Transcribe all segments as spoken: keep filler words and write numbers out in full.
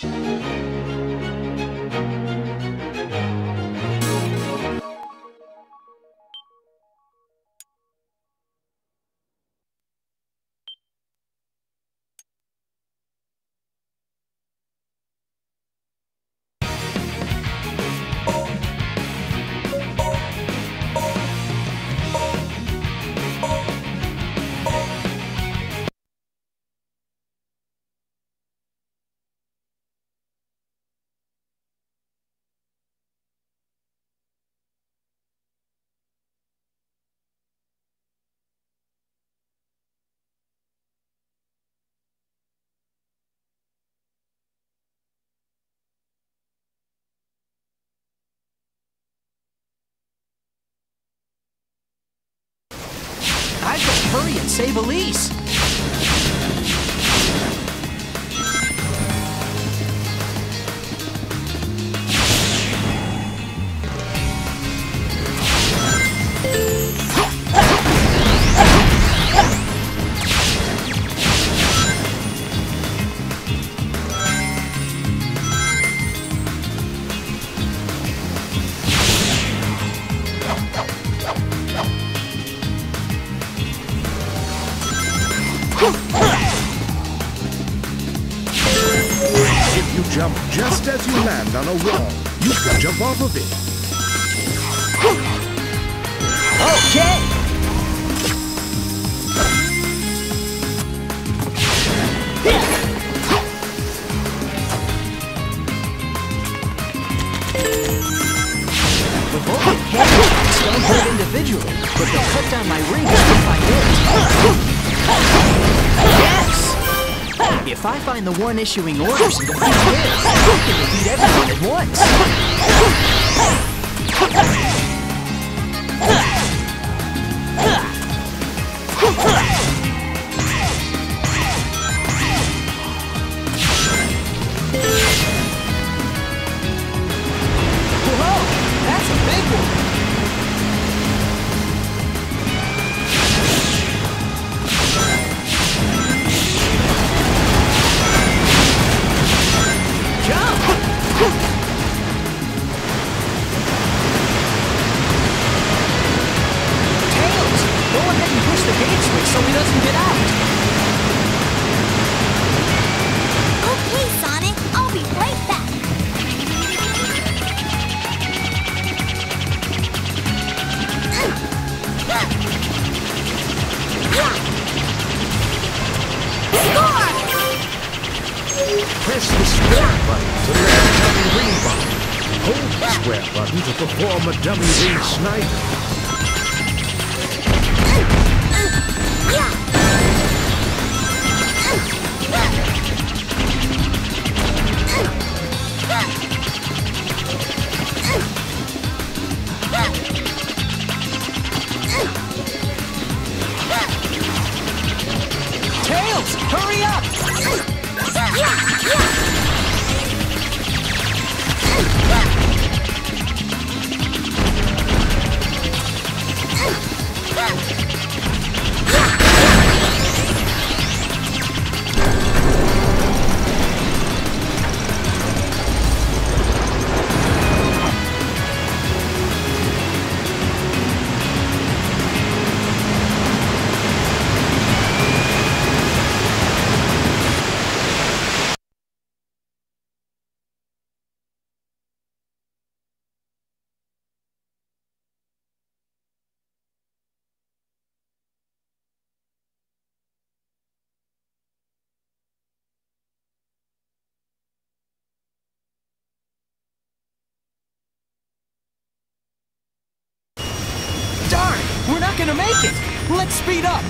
I've got to hurry and save Elise. If you jump just as you land on a wall, you can jump off of it. Okay. The Vulcan cannons don't hurt individually, but they'll cut down my rings if I hit. Yes! If I find the one issuing orders and defeat him, I can defeat everyone at once. Whoa, that's a big one. So he doesn't get out. Okay, Sonic, I'll be right back. Score! Press the square button to let the dummy ring button. Hold the square button to perform a dummy ring snipe. Tails, hurry up! Darn, we're not gonna make it. Let's speed up.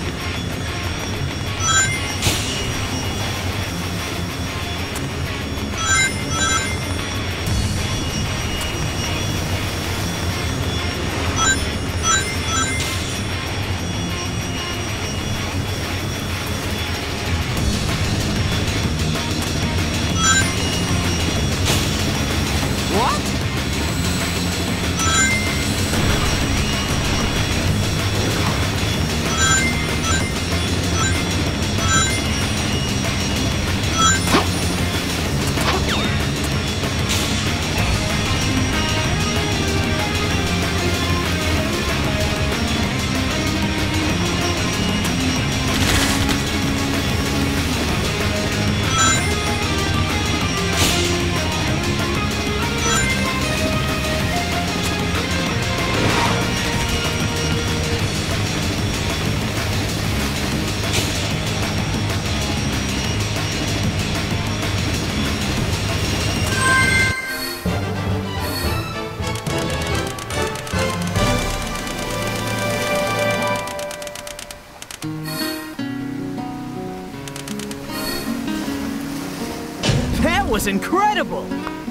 was incredible!